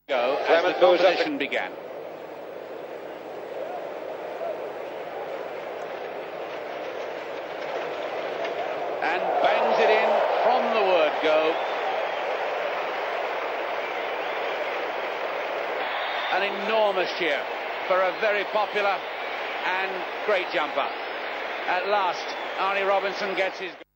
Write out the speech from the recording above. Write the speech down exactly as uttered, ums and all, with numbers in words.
Go as the competition began. And bangs it in from the word go. An enormous cheer for a very popular and great jumper. At last, Arnie Robinson gets his...